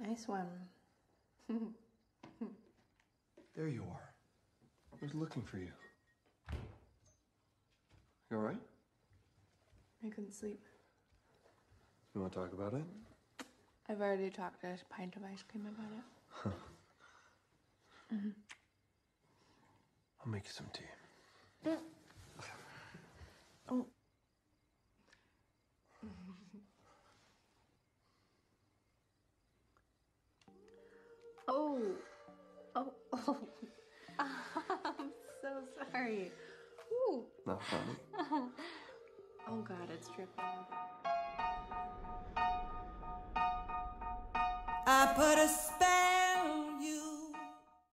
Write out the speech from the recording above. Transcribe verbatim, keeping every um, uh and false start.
Nice one. There you are. I was looking for you. You all right? I couldn't sleep. You want to talk about it? I've already talked to Pint of Ice Cream about it. Huh. Mm-hmm. I'll make you some tea. Mm. Oh. Oh. Oh. Oh. I'm so sorry. Ooh. Not funny. Oh God, it's dripping. I put a spell